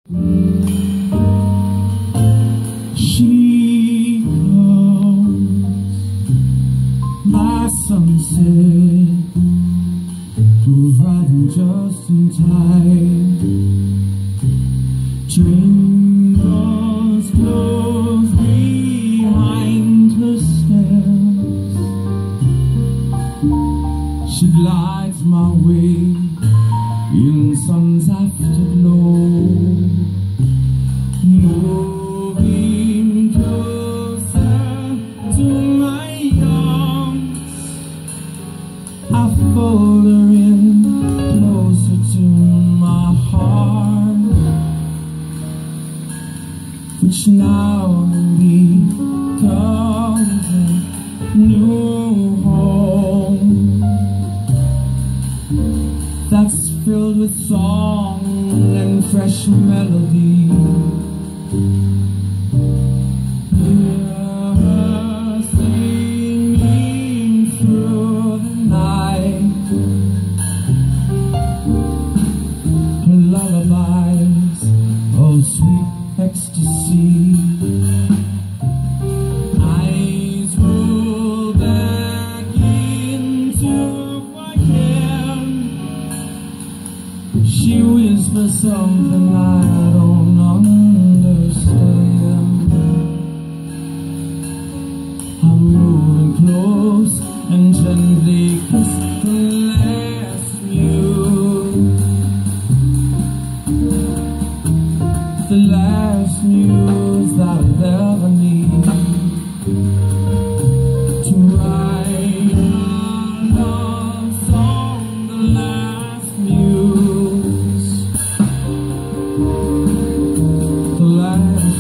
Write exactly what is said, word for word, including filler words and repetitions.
She comes by sunset, arriving just in time. Train doors close behind her steps. She glides my way in sun's afterglow, moving closer to my arms. I fold her in closer to my heart, which now becomes a new home that's filled with song and fresh melody. Hear her singing through the night, her lullabies of sweet ecstasy. Eyes roll back into my hand. She whispers something I don't understand. I'm moving close and gently kiss the last muse, the last muse that I'll ever need to write a love song. The last muse, the last